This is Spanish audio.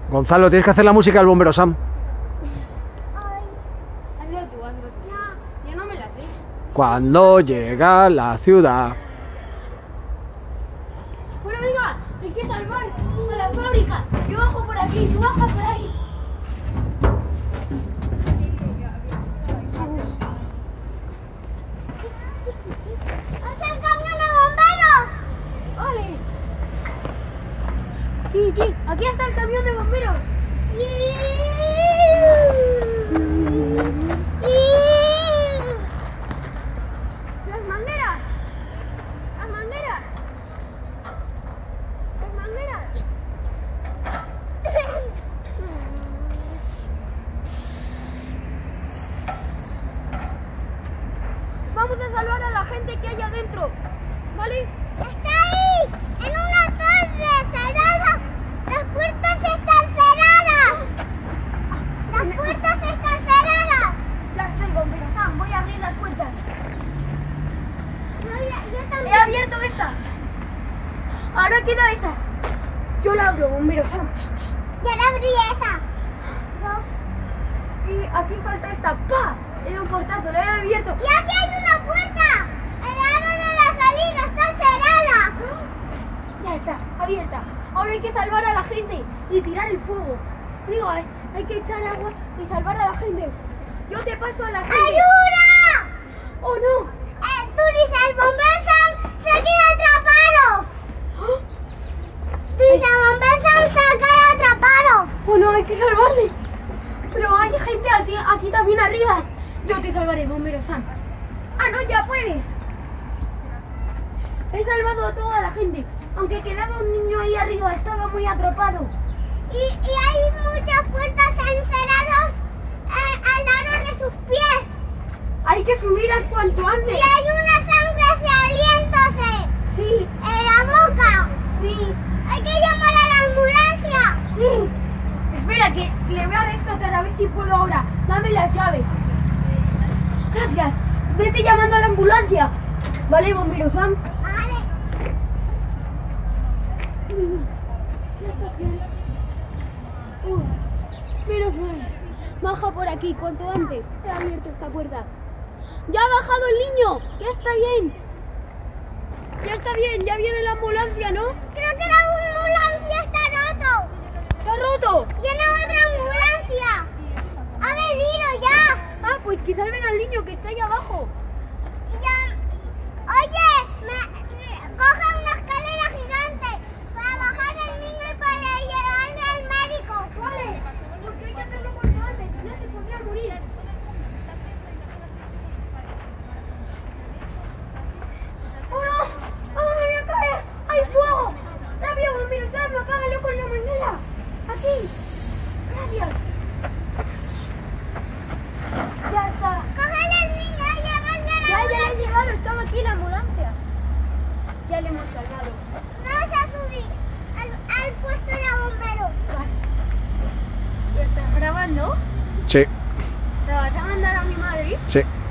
Gonzalo, tienes que hacer la música del bombero Sam. Hazlo tú, hazlo tú. No. Yo no me la sé. Cuando llega a la ciudad. Bueno, venga, hay que salvar a la fábrica. Yo bajo por aquí, tú bajas por ahí. ¡Es el camión de bomberos! Vale. Sí, aquí está el camión de bomberos. Las mangueras. Las mangueras. Las mangueras. Vamos a salvar a la gente que hay adentro, ¿vale? ¡Está ahí! ¡En una torre cerrada! ¡Las puertas están cerradas! ¡Las puertas están cerradas! Ya estoy, bombero Sam, voy a abrir las puertas. Yo He también. abierto esta. Ahora queda esa. Yo la abro, bombero Sam. Ya la abrí esa. Y aquí falta esta. ¡Pah! Era un portazo, la he abierto. ¡Y aquí hay una puerta! ¡El árbol de la salida está cerrada! Ya está, abierta. Ahora hay que salvar a la gente y tirar el fuego. Digo, hay que echar agua y salvar a la gente. Yo te paso a la gente. ¡Ayuda! ¡Oh, no! Tú dices, el bombero Sam se queda atrapado. Tú dices, el bombero Sam se queda atrapado. ¡Oh, no! Hay que salvarle. Pero hay gente aquí también arriba. Yo te salvaré, bombero Sam. ¡Ah, no! ¡Ya puedes! He salvado a toda la gente. Aunque quedaba un niño ahí arriba, estaba muy atrapado. Y hay muchas puertas encerradas al lado de sus pies. Hay que subir a cuanto antes. Y hay una sangre saliéndose Sí, en la boca. sí, Hay que llamar a la ambulancia. sí. Espera, que le voy a rescatar a ver si puedo ahora. Dame las llaves. Gracias. Vete llamando a la ambulancia. ¿Vale, bombero Sam? Vale. Menos mal. Baja por aquí, cuanto antes. He abierto esta puerta. ¡Ya ha bajado el niño! ¡Ya está bien! ¡Ya está bien! ¡Ya viene la ambulancia, ¿no! Creo que la ambulancia está roto. ¡Está roto! Viene otra ambulancia. Ha venido ya. Ah, pues que salven al niño que está ahí abajo. Ya. Oye, coge una escalera gigante para bajar al niño y para llevarle al médico. Vale, porque hay que hacerlo cuanto antes, si no se podría morir. ¡Oh, no! ¡Oh, me voy a caer! ¡Hay fuego! ¡Rápido, bombero Sam! ¡Apágalo con la manguera! ¡Aquí! ¡Gracias! ¡Ya está! Cógele al niño y llevarle a la ¡Ya ambulancia. he llegado! ¡Estaba aquí la ambulancia! Ya le hemos salvado. Vamos a subir al puesto de bomberos. Vale. ¿Ya está grabando? Sí, ¿Se la vas a mandar a mi madre? sí.